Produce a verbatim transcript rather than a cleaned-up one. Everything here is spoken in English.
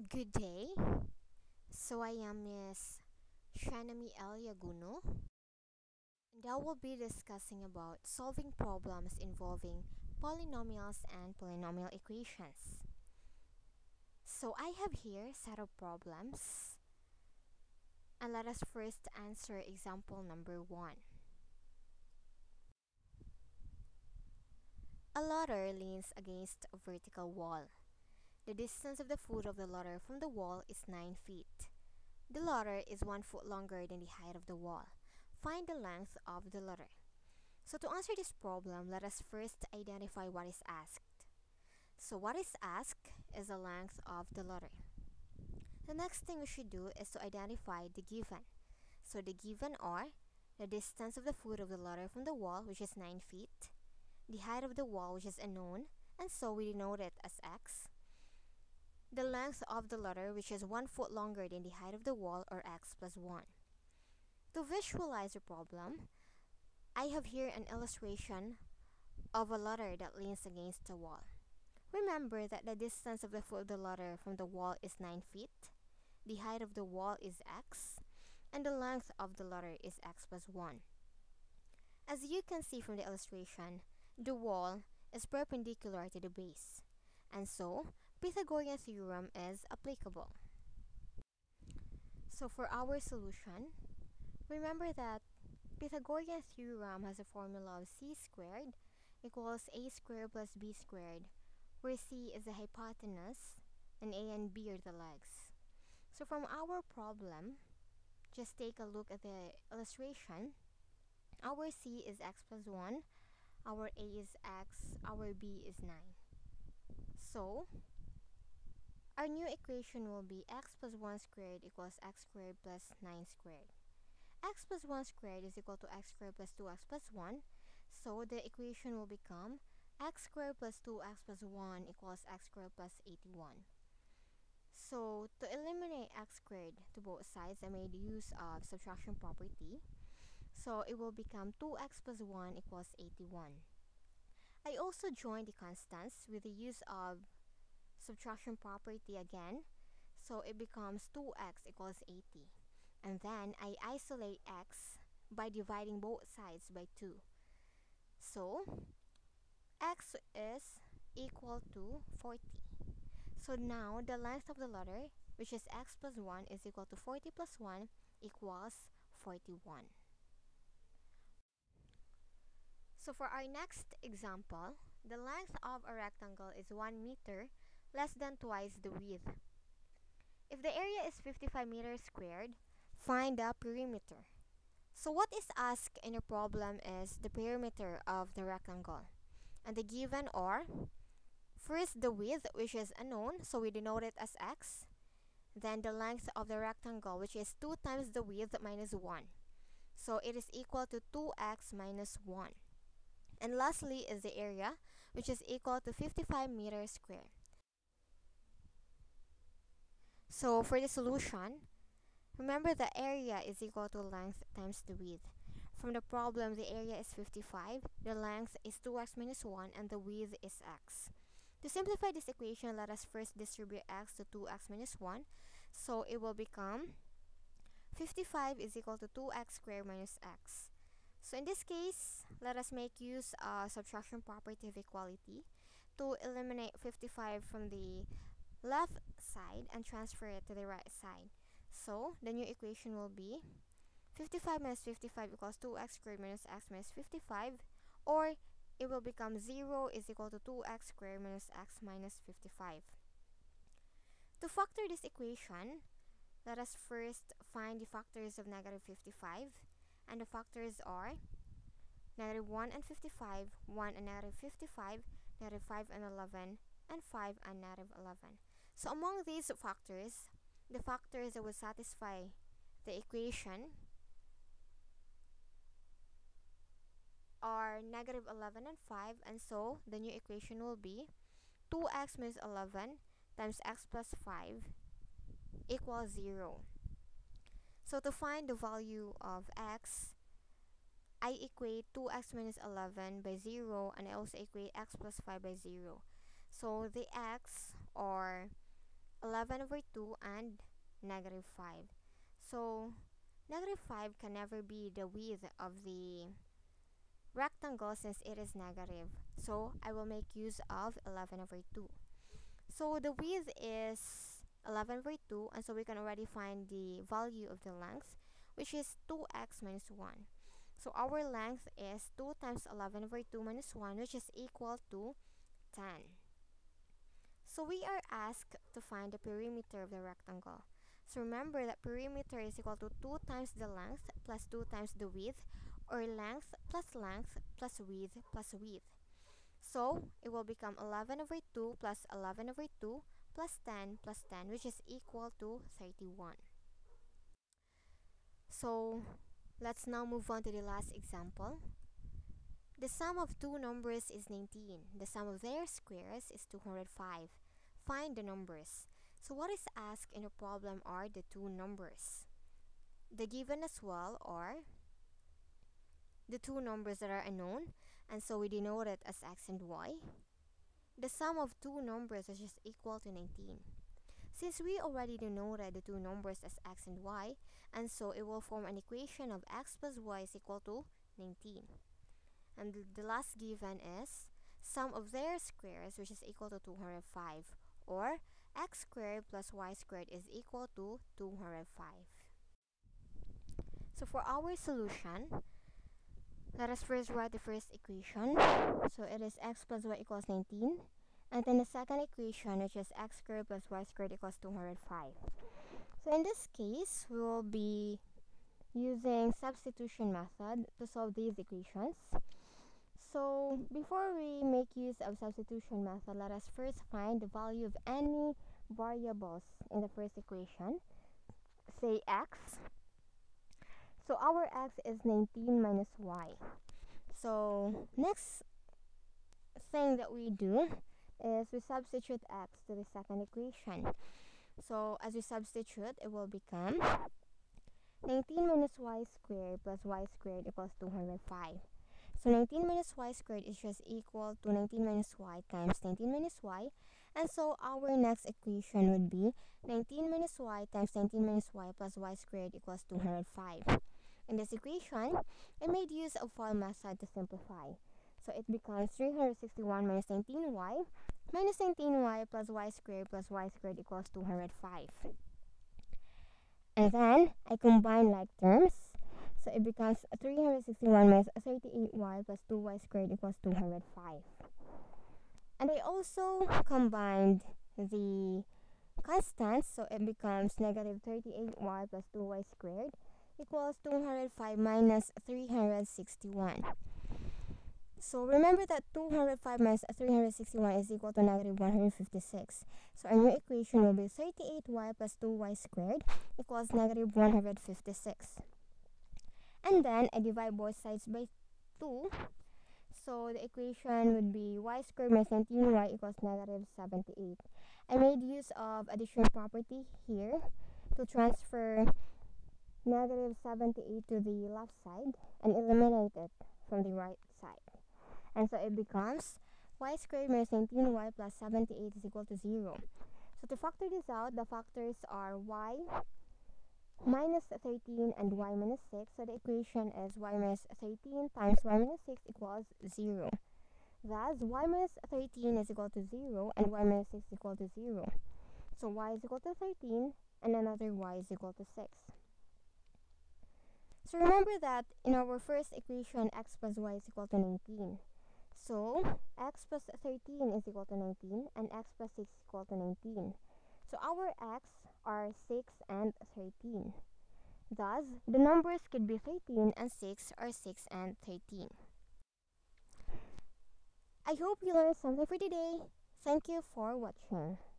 Good day. So I am Miss Shanami L. Yaguno, and I will be discussing about solving problems involving polynomials and polynomial equations. So I have here a set of problems, and let us first answer example number one. A ladder leans against a vertical wall. The distance of the foot of the ladder from the wall is nine feet. The ladder is one foot longer than the height of the wall. Find the length of the ladder. So to answer this problem, let us first identify what is asked. So what is asked is the length of the ladder. The next thing we should do is to identify the given. So the given are the distance of the foot of the ladder from the wall, which is nine feet, the height of the wall, which is unknown, and so we denote it as x, the length of the ladder, which is one foot longer than the height of the wall, or x plus one. To visualize the problem, I have here an illustration of a ladder that leans against the wall. Remember that the distance of the foot of the ladder from the wall is nine feet, the height of the wall is x, and the length of the ladder is x plus one. As you can see from the illustration, the wall is perpendicular to the base, and so Pythagorean theorem is applicable. So for our solution, remember that Pythagorean theorem has a formula of c squared equals a squared plus b squared, where c is the hypotenuse and a and b are the legs. So from our problem, just take a look at the illustration. Our c is x plus one, our a is x, our b is nine. So our new equation will be x plus one squared equals x squared plus nine squared. X plus one squared is equal to x squared plus two x plus one, so the equation will become x squared plus two x plus one equals x squared plus eighty-one. So to eliminate x squared to both sides, I made use of subtraction property. So it will become two x plus one equals eighty-one. I also joined the constants with the use of subtraction property again, so it becomes two x equals eighty, and then I isolate x by dividing both sides by two. So x is equal to forty. So now the length of the ladder, which is x plus one, is equal to forty plus one equals forty-one. So for our next example, the length of a rectangle is one meter, less than twice the width. If the area is fifty-five meters squared, find the perimeter. So what is asked in the problem is the perimeter of the rectangle. And the given are, first the width, which is unknown, so we denote it as x. Then the length of the rectangle, which is two times the width minus one. So it is equal to two x minus one. And lastly is the area, which is equal to fifty-five meters squared. So for the solution, remember the area is equal to length times the width. From the problem, the area is fifty-five, the length is two x minus one, and the width is x. To simplify this equation, let us first distribute x to two x minus one. So it will become fifty-five is equal to two x squared minus x. So in this case, let us make use of subtraction property of equality to eliminate fifty-five from the left side and transfer it to the right side. So the new equation will be fifty-five minus fifty-five equals two x squared minus x minus fifty-five, or it will become zero is equal to two x squared minus x minus fifty-five. To factor this equation, let us first find the factors of negative fifty-five, and the factors are negative one and fifty-five, one and negative fifty-five, negative five and eleven, and five and negative eleven. So among these factors, the factors that will satisfy the equation are negative eleven and five, and so the new equation will be two x minus eleven times x plus five equals zero. So to find the value of x, I equate two x minus eleven by zero, and I also equate x plus five by zero. So the x, or eleven eleven over two and negative five. So negative five can never be the width of the rectangle since it is negative. So I will make use of eleven over two. So the width is eleven over two, and so we can already find the value of the length, which is two x minus one. So our length is two times eleven over two minus one, which is equal to ten. So we are asked to find the perimeter of the rectangle. So remember that perimeter is equal to two times the length plus two times the width, or length plus length plus width plus width. So it will become eleven over two plus eleven over two plus ten plus ten, which is equal to thirty-one. So let's now move on to the last example. The sum of two numbers is nineteen. The sum of their squares is two hundred five. Find the numbers. So what is asked in the problem are the two numbers. The given as well are the two numbers that are unknown, and so we denote it as x and y. The sum of two numbers is just equal to nineteen. Since we already denoted the two numbers as x and y, and so it will form an equation of x plus y is equal to nineteen. And the, the last given is sum of their squares, which is equal to two hundred five, or x squared plus y squared is equal to two hundred five. So for our solution, let us first write the first equation. So it is x plus y equals nineteen. And then the second equation, which is x squared plus y squared equals two hundred five. So in this case, we will be using substitution method to solve these equations. So before we make use of substitution method, let us first find the value of any variables in the first equation. Say x. So our x is nineteen minus y. So next thing that we do is we substitute x to the second equation. So as we substitute, it will become nineteen minus y squared plus y squared equals two hundred five. So nineteen minus y squared is just equal to nineteen minus y times nineteen minus y. And so our next equation would be nineteen minus y times nineteen minus y plus y squared equals two hundred five. In this equation, I made use of FOIL method to simplify. So it becomes three hundred sixty-one minus nineteen y minus nineteen y plus y squared plus y squared equals two hundred five. And then I combine like terms. So it becomes three hundred sixty-one minus thirty-eight y plus two y squared equals two hundred five. And I also combined the constants, so it becomes negative thirty-eight y plus two y squared equals two hundred five minus three hundred sixty-one. So remember that two hundred five minus three hundred sixty-one is equal to negative one hundred fifty-six. So our new equation will be thirty-eight y plus two y squared equals negative one hundred fifty-six. And then I divide both sides by two. So the equation would be y squared minus nineteen y equals negative seventy-eight. I made use of addition property here to transfer negative seventy-eight to the left side and eliminate it from the right side. And so it becomes y squared minus nineteen y plus seventy-eight is equal to zero. So to factor this out, the factors are y minus thirteen and y minus six. So the equation is y minus thirteen times y minus six equals zero. Thus, y minus thirteen is equal to zero and y minus six is equal to zero. So y is equal to thirteen and another y is equal to six. So remember that in our first equation, x plus y is equal to nineteen. So x plus thirteen is equal to nineteen and x plus six is equal to nineteen. So our x are six and thirteen. Thus, the numbers could be thirteen and six or six and thirteen. I hope you learned something for today. Thank you for watching.